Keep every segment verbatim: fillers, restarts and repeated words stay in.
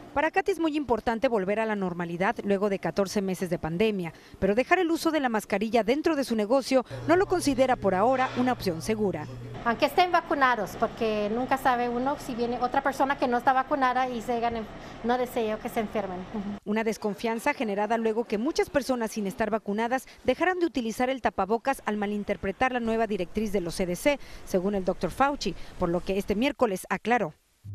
Para Katy es muy importante volver a la normalidad luego de catorce meses de pandemia, pero dejar el uso de la mascarilla dentro de su negocio no lo considera por ahora una opción segura. Aunque estén vacunados, porque nunca sabe uno si viene otra persona que no está vacunada y se ganen, no deseo que se enfermen. Una desconfianza generada luego que muchas personas sin estar vacunadas dejaran de utilizar el tapabocas al malinterpretar la nueva directriz de los C D C, según el doctor Fauci, por lo que este miércoles aclaró.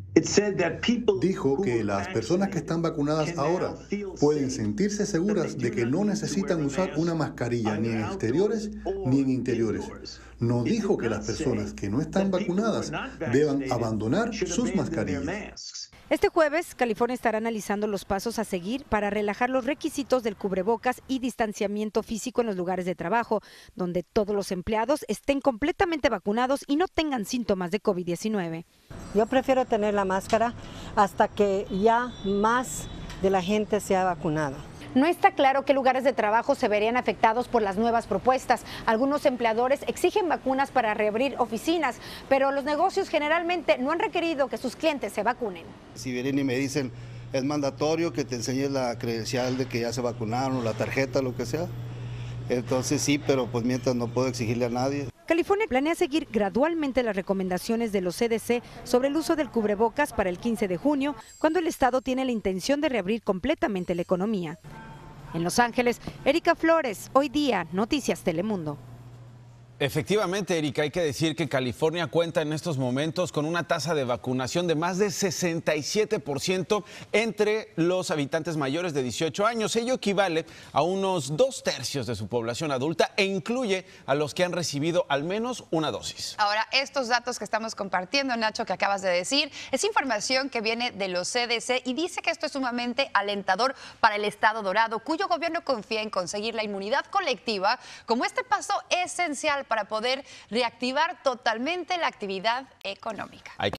Dijo que las personas que están vacunadas ahora pueden sentirse seguras de que no necesitan usar una mascarilla ni en exteriores ni en interiores. No dijo que las personas que no están vacunadas deban abandonar sus mascarillas. Este jueves, California estará analizando los pasos a seguir para relajar los requisitos del cubrebocas y distanciamiento físico en los lugares de trabajo, donde todos los empleados estén completamente vacunados y no tengan síntomas de COVID diecinueve. Yo prefiero tener la máscara hasta que ya más de la gente sea vacunada. No está claro qué lugares de trabajo se verían afectados por las nuevas propuestas. Algunos empleadores exigen vacunas para reabrir oficinas, pero los negocios generalmente no han requerido que sus clientes se vacunen. Si vienen y me dicen, es mandatorio que te enseñes la credencial de que ya se vacunaron, o la tarjeta, lo que sea. Entonces sí, pero pues mientras no puedo exigirle a nadie. California planea seguir gradualmente las recomendaciones de los C D C sobre el uso del cubrebocas para el quince de junio, cuando el estado tiene la intención de reabrir completamente la economía. En Los Ángeles, Erika Flores, Hoy Día, Noticias Telemundo. Efectivamente, Erika, hay que decir que California cuenta en estos momentos con una tasa de vacunación de más de sesenta y siete por ciento entre los habitantes mayores de dieciocho años. Ello equivale a unos dos tercios de su población adulta e incluye a los que han recibido al menos una dosis. Ahora, estos datos que estamos compartiendo, Nacho, que acabas de decir, es información que viene de los C D C y dice que esto es sumamente alentador para el Estado Dorado, cuyo gobierno confía en conseguir la inmunidad colectiva como este paso esencial para poder reactivar totalmente la actividad económica. Hay